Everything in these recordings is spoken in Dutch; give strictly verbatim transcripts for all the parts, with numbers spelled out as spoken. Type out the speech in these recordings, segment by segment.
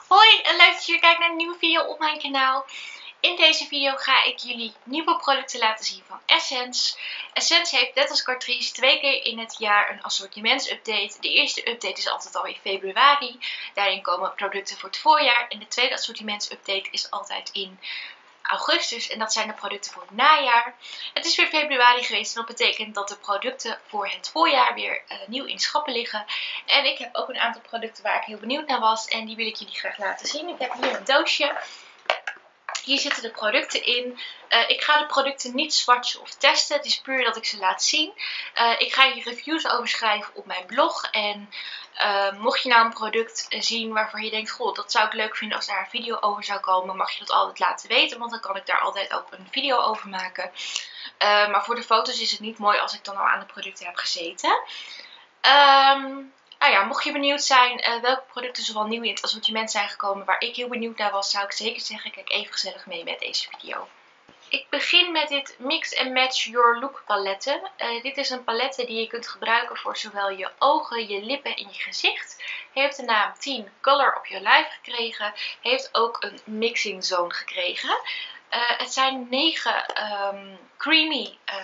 Hoi en leuk dat jullie kijken naar een nieuwe video op mijn kanaal. In deze video ga ik jullie nieuwe producten laten zien van Essence. Essence heeft net als Catrice twee keer in het jaar een assortimentsupdate. De eerste update is altijd al in februari. Daarin komen producten voor het voorjaar. En de tweede assortimentsupdate is altijd in augustus. En dat zijn de producten voor het najaar. Het is weer februari geweest en dat betekent dat de producten voor het voorjaar weer uh, nieuw in de schappen liggen. En ik heb ook een aantal producten waar ik heel benieuwd naar was. En die wil ik jullie graag laten zien. Ik heb hier een doosje. Hier zitten de producten in. Uh, ik ga de producten niet swatchen of testen. Het is puur dat ik ze laat zien. Uh, ik ga hier reviews over schrijven op mijn blog. En uh, mocht je nou een product zien waarvan je denkt, goh, dat zou ik leuk vinden als daar een video over zou komen, mag je dat altijd laten weten. Want dan kan ik daar altijd ook een video over maken. Uh, maar voor de foto's is het niet mooi als ik dan al aan de producten heb gezeten. Um, Nou ja, mocht je benieuwd zijn uh, welke producten zoal nieuw in het assortiment zijn gekomen waar ik heel benieuwd naar was, zou ik zeker zeggen, kijk even gezellig mee met deze video. Ik begin met dit Mix and Match Your Look paletten. Uh, dit is een palette die je kunt gebruiken voor zowel je ogen, je lippen en je gezicht. Heeft de naam tien Color Up Your Life gekregen. Heeft ook een mixing zone gekregen. Uh, het zijn negen um, creamy uh,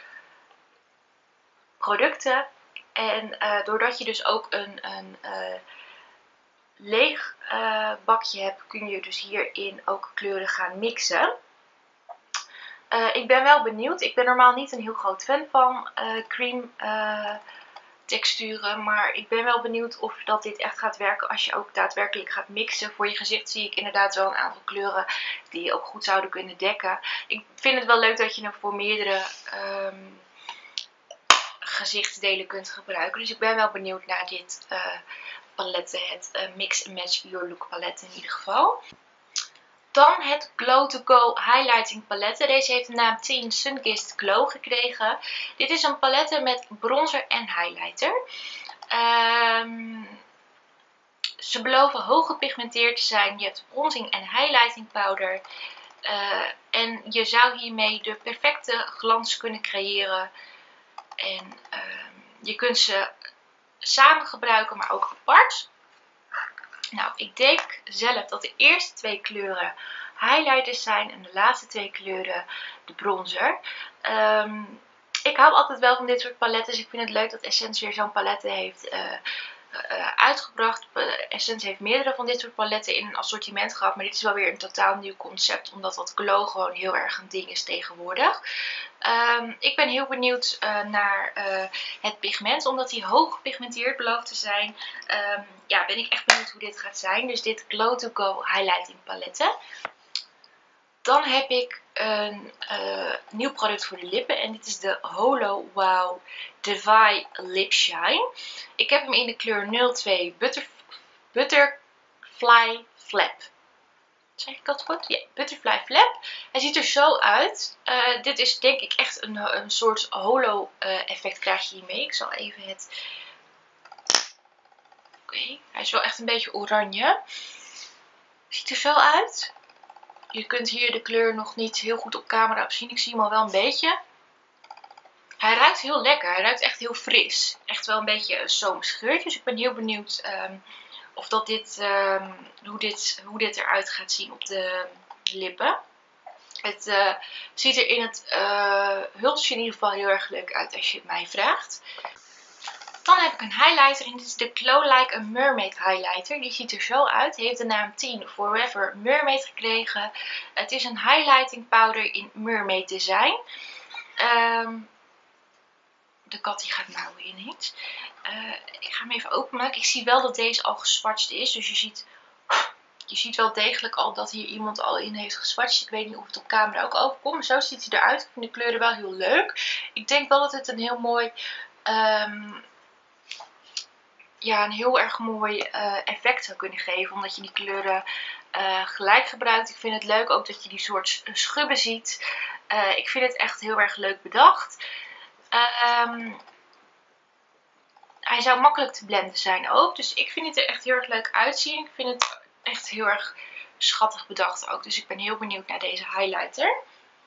producten. En uh, doordat je dus ook een, een uh, leeg uh, bakje hebt, kun je dus hierin ook kleuren gaan mixen. Uh, ik ben wel benieuwd. Ik ben normaal niet een heel groot fan van uh, cream uh, texturen. Maar ik ben wel benieuwd of dat dit echt gaat werken als je ook daadwerkelijk gaat mixen. Voor je gezicht zie ik inderdaad wel een aantal kleuren die je ook goed zouden kunnen dekken. Ik vind het wel leuk dat je hem voor meerdere Um, gezichtsdelen kunt gebruiken. Dus ik ben wel benieuwd naar dit uh, paletten. Het uh, Mix and Match Your Look palet in ieder geval. Dan het Glow to Go Highlighting paletten. Deze heeft de naam tien Sunkissed Glow gekregen. Dit is een palette met bronzer en highlighter. Um, ze beloven hoog gepigmenteerd te zijn. Je hebt bronzing en highlighting powder. Uh, en je zou hiermee de perfecte glans kunnen creëren. En uh, je kunt ze samen gebruiken, maar ook apart. Nou, ik denk zelf dat de eerste twee kleuren highlighters zijn en de laatste twee kleuren de bronzer. Um, ik hou altijd wel van dit soort paletten, dus ik vind het leuk dat Essence weer zo'n paletten heeft uh, uh, uitgebracht. Essence heeft meerdere van dit soort paletten in een assortiment gehad, maar dit is wel weer een totaal nieuw concept, omdat dat glow gewoon heel erg een ding is tegenwoordig. Um, ik ben heel benieuwd uh, naar uh, het pigment, omdat hij hoog gepigmenteerd belooft te zijn. Um, ja, ben ik echt benieuwd hoe dit gaat zijn. Dus dit Glow to Go Highlighting paletten. Dan heb ik een uh, nieuw product voor de lippen en dit is de Holo Wow Defy Lip Shine. Ik heb hem in de kleur nul twee Butter, Butterfly Flap. Zeg ik dat goed? Ja, Butterfly Flap. Hij ziet er zo uit. Uh, dit is denk ik echt een, een soort holo uh, effect krijg je hiermee. Ik zal even het... Oké, okay. Hij is wel echt een beetje oranje. Ziet er zo uit. Je kunt hier de kleur nog niet heel goed op camera op zien. Ik zie hem al wel een beetje. Hij ruikt heel lekker. Hij ruikt echt heel fris. Echt wel een beetje een zomers geurtje. Dus ik ben heel benieuwd... Um, Of dat dit, um, hoe, dit, hoe dit eruit gaat zien op de lippen. Het uh, ziet er in het uh, hulsje in ieder geval heel erg leuk uit als je het mij vraagt. Dan heb ik een highlighter en dit is de Glow Like a Mermaid highlighter. Die ziet er zo uit. Hij heeft de naam tien Forever Mermaid gekregen. Het is een highlighting powder in mermaid design. Um, de kat die gaat nou weer niet. Uh, ik ga hem even openmaken. Ik zie wel dat deze al geswatcht is. Dus je ziet, je ziet wel degelijk al dat hier iemand al in heeft geswatcht. Ik weet niet of het op camera ook overkomt. Maar zo ziet hij eruit. Ik vind de kleuren wel heel leuk. Ik denk wel dat het een heel mooi... Um, ja, een heel erg mooi uh, effect zou kunnen geven. Omdat je die kleuren uh, gelijk gebruikt. Ik vind het leuk ook dat je die soort schubben ziet. Uh, ik vind het echt heel erg leuk bedacht. Um, Hij zou makkelijk te blenden zijn ook. Dus ik vind het er echt heel erg leuk uitzien. Ik vind het echt heel erg schattig bedacht ook. Dus ik ben heel benieuwd naar deze highlighter.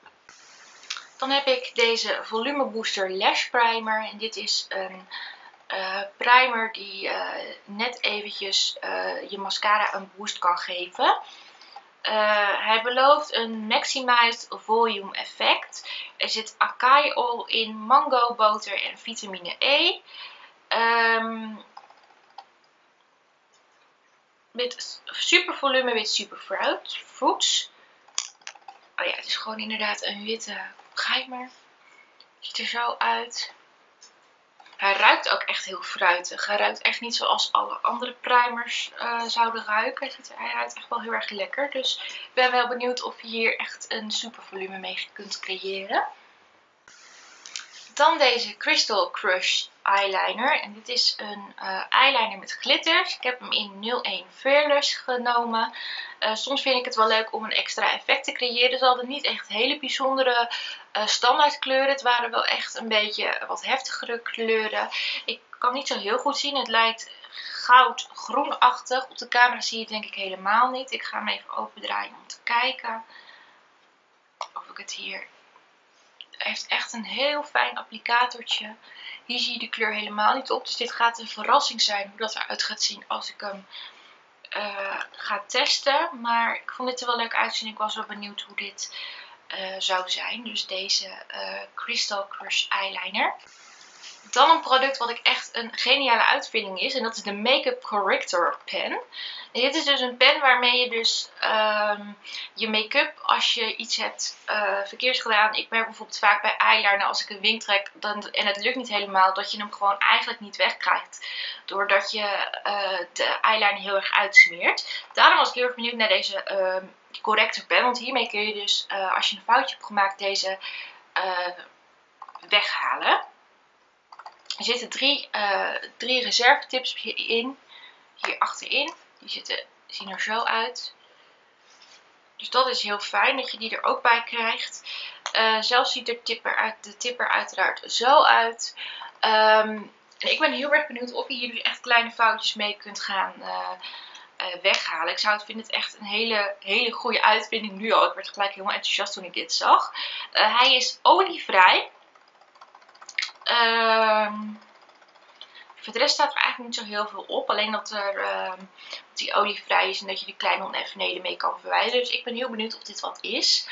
Dan heb ik deze Volume Booster Lash Primer. En dit is een uh, primer die uh, net eventjes uh, je mascara een boost kan geven. Uh, hij belooft een maximized volume effect. Er zit acai oil in, mango, boter en vitamine E. Um, met super volume met super fruit, fruits. Oh ja, het is gewoon inderdaad een witte primer. Ziet er zo uit. Hij ruikt ook echt heel fruitig. Hij ruikt echt niet zoals alle andere primers uh, zouden ruiken. Hij ruikt echt wel heel erg lekker. Dus ik ben wel benieuwd of je hier echt een super volume mee kunt creëren. Dan deze Crystal Crush eyeliner. En dit is een uh, eyeliner met glitters. Ik heb hem in nul één Fearless genomen. Uh, soms vind ik het wel leuk om een extra effect te creëren. Ze hadden niet echt hele bijzondere uh, standaard kleuren. Het waren wel echt een beetje wat heftigere kleuren. Ik kan niet zo heel goed zien. Het lijkt goud-groenachtig. Op de camera zie je het denk ik helemaal niet. Ik ga hem even opendraaien om te kijken of ik het hier... Hij heeft echt een heel fijn applicatortje. Hier zie je de kleur helemaal niet op. Dus dit gaat een verrassing zijn hoe dat eruit gaat zien als ik hem uh, ga testen. Maar ik vond dit er wel leuk uitzien. Ik was wel benieuwd hoe dit uh, zou zijn. Dus deze uh, Crystal Crush eyeliner. Dan een product wat ik echt een geniale uitvinding is. En dat is de Make-up Corrector pen. En dit is dus een pen waarmee je dus um, je make-up, als je iets hebt uh, verkeerd gedaan. Ik merk bijvoorbeeld vaak bij eyeliner, als ik een wing trek dan, en het lukt niet helemaal, dat je hem gewoon eigenlijk niet wegkrijgt. Doordat je uh, de eyeliner heel erg uitsmeert. Daarom was ik heel erg benieuwd naar deze uh, corrector pen. Want hiermee kun je dus, uh, als je een foutje hebt gemaakt, deze uh, weghalen. Er zitten drie, uh, drie reservetips in, hier achterin. Die zitten, zien er zo uit. Dus dat is heel fijn dat je die er ook bij krijgt. Uh, zelf ziet de tipper, uit, de tipper uiteraard zo uit. Um, en ik ben heel erg benieuwd of je hier dus echt kleine foutjes mee kunt gaan uh, uh, weghalen. Ik zou het vinden het echt een hele, hele goede uitvinding nu al. Ik werd gelijk helemaal enthousiast toen ik dit zag. Uh, hij is olievrij. Um, Voor de rest staat er eigenlijk niet zo heel veel op. Alleen dat, er, uh, dat die olievrij is en dat je de kleine oneffenheden mee kan verwijderen. Dus ik ben heel benieuwd of dit wat is.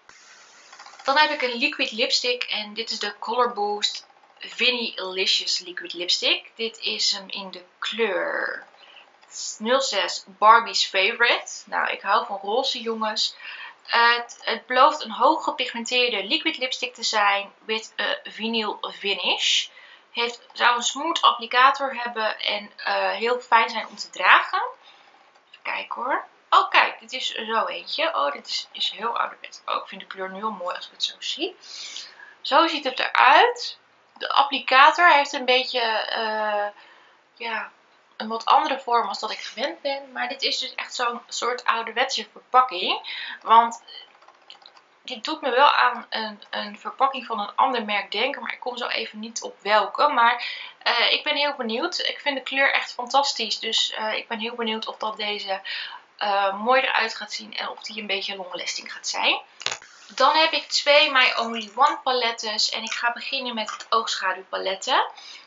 Dan heb ik een liquid lipstick. En dit is de Color Boost Vinylicious Liquid Lipstick. Dit is hem in de kleur nul zes Barbie's Favorite. Nou, ik hou van roze jongens. Uh, het, het belooft een hoog gepigmenteerde liquid lipstick te zijn. With a vinyl finish. Heeft, zou een smooth applicator hebben en uh, heel fijn zijn om te dragen. Even kijken hoor. Oh kijk, dit is zo eentje. Oh, dit is, is heel ouderwets. Oh, ik vind de kleur nu heel mooi als ik het zo zie. Zo ziet het eruit. De applicator heeft een beetje uh, ja, een wat andere vorm als dat ik gewend ben. Maar dit is dus echt zo'n soort ouderwetse verpakking. Want dit doet me wel aan een, een verpakking van een ander merk denken. Maar ik kom zo even niet op welke. Maar uh, ik ben heel benieuwd. Ik vind de kleur echt fantastisch. Dus uh, ik ben heel benieuwd of dat deze uh, mooi eruit gaat zien. En of die een beetje long lasting gaat zijn. Dan heb ik twee My Only One palettes. En ik ga beginnen met het oogschaduwpaletten.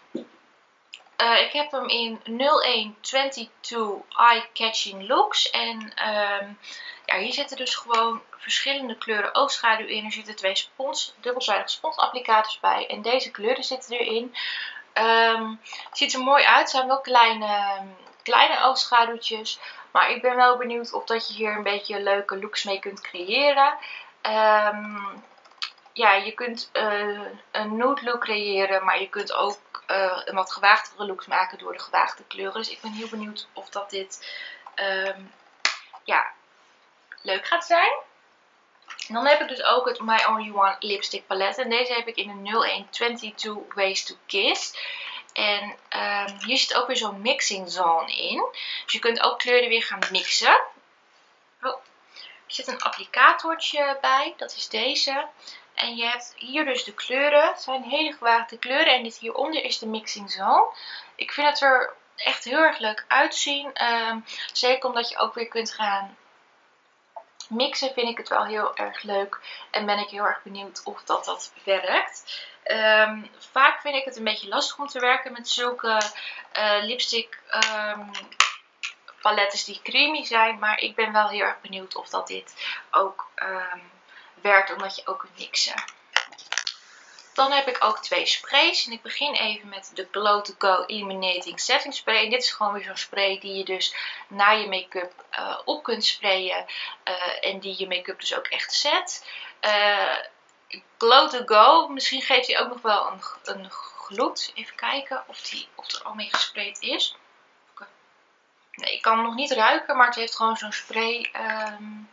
Uh, ik heb hem in nul één tweeëntwintig Eye Catching Looks. En um, ja, hier zitten dus gewoon verschillende kleuren oogschaduw in. Er zitten twee spons, dubbelzijdige sponsapplicators bij. En deze kleuren zitten erin. Um, ziet er mooi uit. Het zijn wel kleine, kleine oogschaduwtjes. Maar ik ben wel benieuwd of dat je hier een beetje leuke looks mee kunt creëren. Um, ja, je kunt uh, een nude look creëren. Maar je kunt ook Uh, een wat gewaagdere looks maken door de gewaagde kleuren. Dus ik ben heel benieuwd of dat dit um, ja, leuk gaat zijn. En dan heb ik dus ook het My Only One lipstick palet. En deze heb ik in de nul één tweeëntwintig Ways to Kiss. En um, hier zit ook weer zo'n mixing zone in. Dus je kunt ook kleuren weer gaan mixen. Oh, er zit een applicatortje bij. Dat is deze. En je hebt hier dus de kleuren. Het zijn hele gewaagde kleuren. En dit hieronder is de mixing zone. Ik vind het er echt heel erg leuk uitzien. Um, zeker omdat je ook weer kunt gaan mixen vind ik het wel heel erg leuk. En ben ik heel erg benieuwd of dat dat werkt. Um, vaak vind ik het een beetje lastig om te werken met zulke uh, lipstick um, palettes die creamy zijn. Maar ik ben wel heel erg benieuwd of dat dit ook um, werkt. Omdat je ook kunt mixen. Dan heb ik ook twee sprays. En ik begin even met de Glow to Go Illuminating Setting Spray. En dit is gewoon weer zo'n spray die je dus na je make-up uh, op kunt sprayen. Uh, en die je make-up dus ook echt zet. Uh, Glow to Go. Misschien geeft hij ook nog wel een, een gloed. Even kijken of, die, of er al mee gesprayed is. Nee, ik kan hem nog niet ruiken. Maar het heeft gewoon zo'n spray. Um,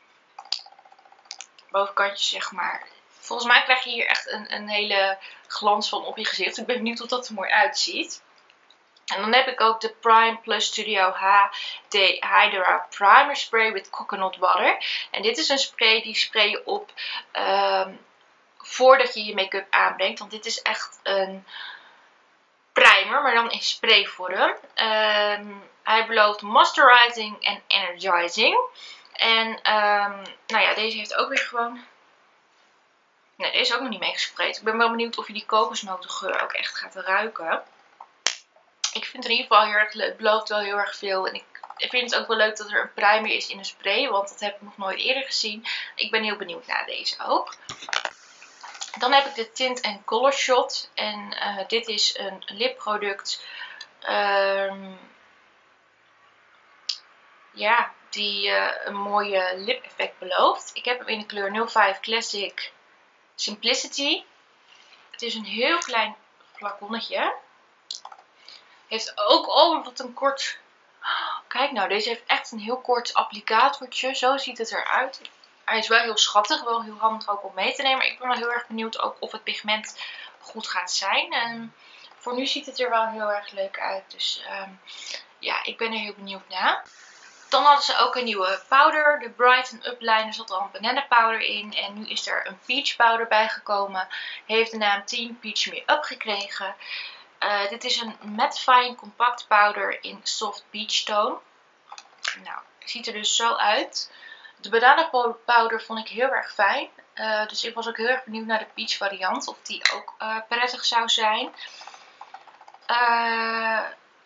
bovenkantje zeg maar. Volgens mij krijg je hier echt een, een hele glans van op je gezicht. Ik ben benieuwd hoe dat er mooi uitziet. En dan heb ik ook de Prime Plus Studio H D Hydra Primer Spray with Coconut Water. En dit is een spray die spray je op um, voordat je je make-up aanbrengt. Want dit is echt een primer, maar dan in sprayvorm. Um, hij belooft moisturizing en energizing. En um, nou ja, deze heeft ook weer gewoon... Nee, deze is ook nog niet meegespreid. Ik ben wel benieuwd of je die kokosnotengeur ook echt gaat ruiken. Ik vind het in ieder geval heel erg leuk. Het belooft wel heel erg veel. En ik vind het ook wel leuk dat er een primer is in een spray. Want dat heb ik nog nooit eerder gezien. Ik ben heel benieuwd naar deze ook. Dan heb ik de Tint and Color Shot. En uh, dit is een lipproduct. Um, ja, die uh, een mooie lip effect belooft. Ik heb hem in de kleur nul vijf Classic Simplicity. Het is een heel klein flaconnetje. Heeft ook, oh wat een kort... Kijk nou, deze heeft echt een heel kort applicatortje. Zo ziet het eruit. Hij is wel heel schattig, wel heel handig ook om mee te nemen. Maar ik ben wel heel erg benieuwd ook of het pigment goed gaat zijn. En voor nu ziet het er wel heel erg leuk uit. Dus um, ja, ik ben er heel benieuwd naar. Dan hadden ze ook een nieuwe powder. De Brighten Up Line. Er zat al een banana powder in. En nu is er een peach powder bijgekomen. Heeft de naam Team Peach Me Up gekregen. Uh, dit is een matte fine compact powder in soft peach tone. Nou, het ziet er dus zo uit. De banana powder vond ik heel erg fijn. Uh, dus ik was ook heel erg benieuwd naar de peach variant. Of die ook uh, prettig zou zijn. Uh,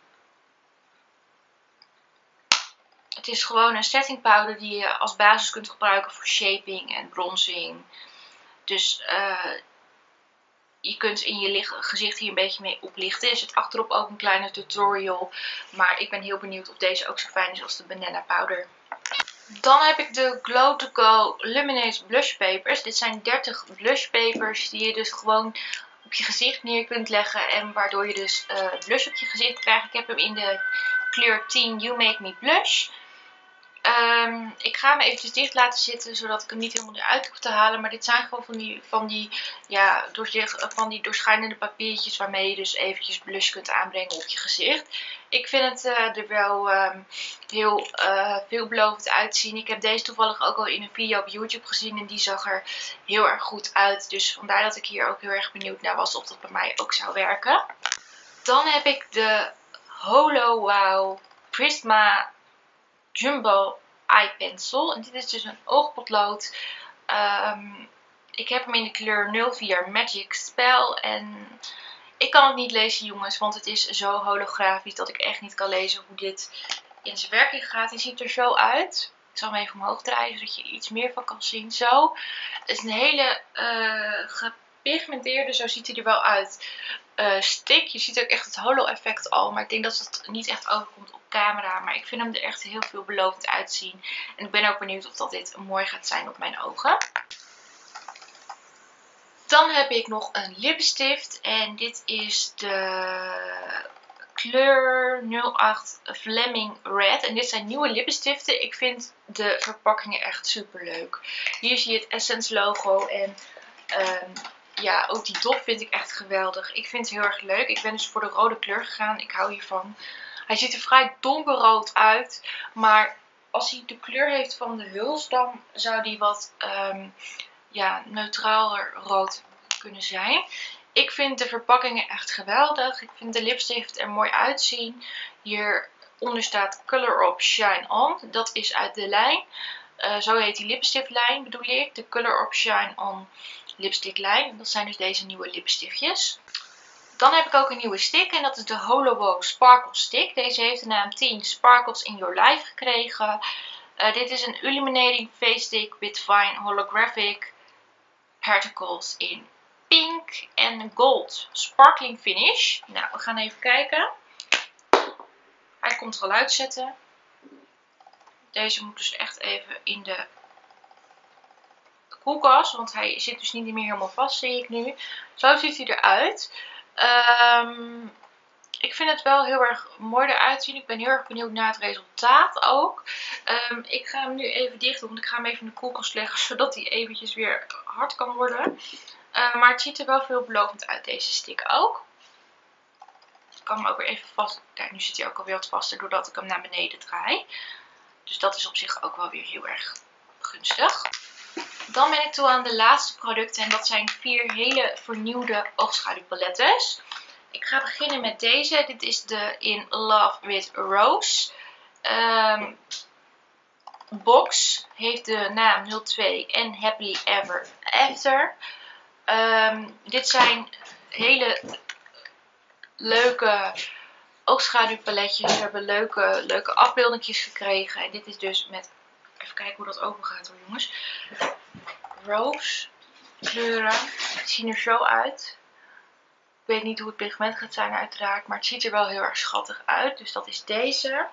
het is gewoon een setting powder die je als basis kunt gebruiken voor shaping en bronzing. Dus uh, je kunt in je gezicht hier een beetje mee oplichten. Er zit achterop ook een kleine tutorial. Maar ik ben heel benieuwd of deze ook zo fijn is als de banana powder. Dan heb ik de Glow to Go Luminous Blush Papers. Dit zijn dertig blush papers die je dus gewoon op je gezicht neer kunt leggen. En waardoor je dus uh, blush op je gezicht krijgt. Ik heb hem in de kleur tien You Make Me Blush. Um, ik ga hem eventjes dicht laten zitten, zodat ik hem niet helemaal eruit hoef te halen. Maar dit zijn gewoon van die, van die, ja, van die doorschijnende papiertjes waarmee je dus eventjes blush kunt aanbrengen op je gezicht. Ik vind het uh, er wel um, heel uh, veelbelovend uitzien. Ik heb deze toevallig ook al in een video op YouTube gezien en die zag er heel erg goed uit. Dus vandaar dat ik hier ook heel erg benieuwd naar was of dat bij mij ook zou werken. Dan heb ik de Holo Wow Prisma Jumbo Eye Pencil. En dit is dus een oogpotlood. Um, ik heb hem in de kleur nul vier Magic Spell. En ik kan het niet lezen jongens. Want het is zo holografisch dat ik echt niet kan lezen hoe dit in zijn werking gaat. Hij ziet er zo uit. Ik zal hem even omhoog draaien zodat je er iets meer van kan zien. Zo. Het is een hele uh, gepigmenteerde. Zo ziet hij er wel uit. Uh, stick. Je ziet ook echt het holo effect al. Maar ik denk dat het niet echt overkomt op camera. Maar ik vind hem er echt heel veelbelovend uitzien. En ik ben ook benieuwd of dat dit mooi gaat zijn op mijn ogen. Dan heb ik nog een lipstift. En dit is de kleur nul acht Fleming Red. En dit zijn nieuwe lippenstiften. Ik vind de verpakkingen echt super leuk. Hier zie je het Essence logo. En um, ja, ook die dop vind ik echt geweldig. Ik vind het heel erg leuk. Ik ben dus voor de rode kleur gegaan. Ik hou hiervan. Hij ziet er vrij donkerrood uit. Maar als hij de kleur heeft van de huls, dan zou die wat um, ja, neutraler rood kunnen zijn. Ik vind de verpakkingen echt geweldig. Ik vind de lipstift er mooi uitzien. Hieronder staat Color Up Shine On. Dat is uit de lijn. Uh, zo heet die lippenstiftlijn bedoel ik. De Color Up Shine On lipsticklijn. Dat zijn dus deze nieuwe lipstiftjes. Dan heb ik ook een nieuwe stick en dat is de Holowow Sparkle Stick. Deze heeft de naam tien Sparkles in Your Life gekregen. Uh, dit is een Illuminating Face Stick with Fine Holographic Particles in pink en gold. Sparkling finish. Nou, we gaan even kijken. Hij komt er al uitzetten. Deze moet dus echt even in de koelkast, want hij zit dus niet meer helemaal vast, zie ik nu. Zo ziet hij eruit. Um, ik vind het wel heel erg mooi eruit zien. Ik ben heel erg benieuwd naar het resultaat ook. Um, ik ga hem nu even dicht doen, want ik ga hem even in de koelkast leggen, zodat hij eventjes weer hard kan worden. Uh, maar het ziet er wel veelbelovend uit, deze stick ook. Ik kan hem ook weer even vast... Kijk, nu zit hij ook alweer wat vaster doordat ik hem naar beneden draai. Dus dat is op zich ook wel weer heel erg gunstig. Dan ben ik toe aan de laatste producten en dat zijn vier hele vernieuwde oogschaduwpalettes. Ik ga beginnen met deze. Dit is de In Love with Rose um, box. Heeft de naam nul twee en Happily Ever After. Um, dit zijn hele leuke oogschaduwpaletjes. We hebben leuke, leuke afbeeldingjes gekregen. En dit is dus met... Even kijken hoe dat open gaat hoor jongens. Rose kleuren. Het zien er zo uit. Ik weet niet hoe het pigment gaat zijn uiteraard. Maar het ziet er wel heel erg schattig uit. Dus dat is deze.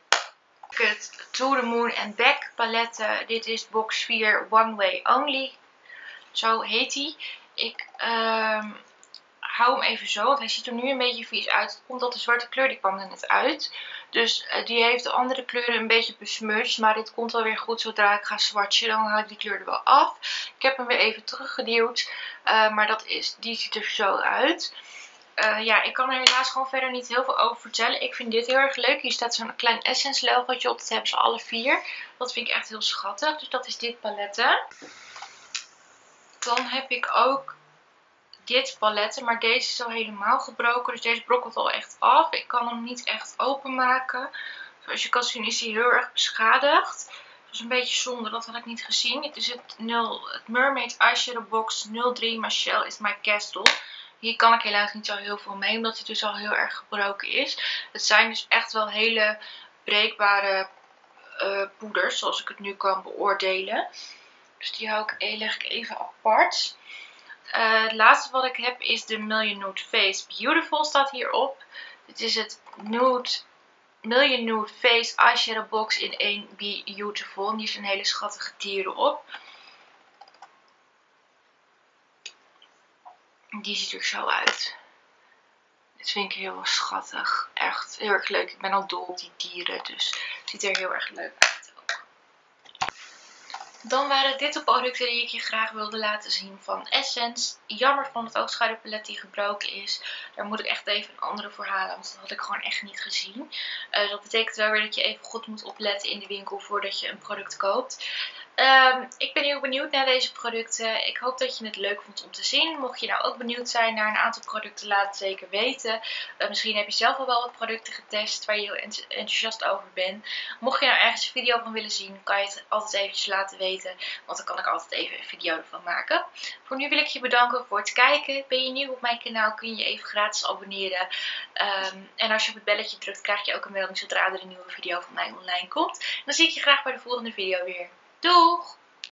Het To The Moon and Back paletten. Dit is box vier One Way Only. Zo heet die. Ik... Um, hou hem even zo, want hij ziet er nu een beetje vies uit. Het komt dat de zwarte kleur, die kwam er net uit. Dus uh, die heeft de andere kleuren een beetje besmurd. Maar dit komt wel weer goed zodra ik ga swatchen. Dan haal ik die kleur er wel af. Ik heb hem weer even teruggeduwd. Uh, maar dat is, die ziet er zo uit. Uh, ja, ik kan er helaas gewoon verder niet heel veel over vertellen. Ik vind dit heel erg leuk. Hier staat zo'n klein Essence logootje op. Dat hebben ze alle vier. Dat vind ik echt heel schattig. Dus dat is dit paletten. Dan heb ik ook dit paletten, maar deze is al helemaal gebroken, dus deze brokkelt al echt af. Ik kan hem niet echt openmaken. Zoals je kan zien is hij heel erg beschadigd. Dat is een beetje zonde, dat had ik niet gezien. Dit is het, nul, het Mermaid Eyeshadow Box nul drie Michelle is My Castle. Hier kan ik helaas niet zo heel veel mee, omdat hij dus al heel erg gebroken is. Het zijn dus echt wel hele breekbare uh, poeders, zoals ik het nu kan beoordelen. Dus die hou ik, leg ik even apart. Uh, het laatste wat ik heb is de Million Nude Face Beautiful, staat hierop. Dit is het Nude, Million Nude Face Eyeshadow Box in één Beautiful. En hier zijn hele schattige dieren op. Die ziet er zo uit. Dit vind ik heel schattig. Echt heel erg leuk. Ik ben al dol op die dieren, dus het ziet er heel erg leuk uit. Dan waren dit de producten die ik je graag wilde laten zien van Essence. Jammer van het oogschaduwpalet die gebroken is. Daar moet ik echt even een andere voor halen, want dat had ik gewoon echt niet gezien. Uh, dat betekent wel weer dat je even goed moet opletten in de winkel voordat je een product koopt. Um, ik ben heel benieuwd naar deze producten. Ik hoop dat je het leuk vond om te zien. Mocht je nou ook benieuwd zijn naar een aantal producten, laat het zeker weten. Uh, misschien heb je zelf al wel wat producten getest waar je heel enthousiast over bent. Mocht je nou ergens een video van willen zien, kan je het altijd eventjes laten weten. Want dan kan ik altijd even een video ervan maken. Voor nu wil ik je bedanken voor het kijken. Ben je nieuw op mijn kanaal, kun je je even gratis abonneren. Um, en als je op het belletje drukt, krijg je ook een melding zodra er een nieuwe video van mij online komt. Dan zie ik je graag bij de volgende video weer. Doeg!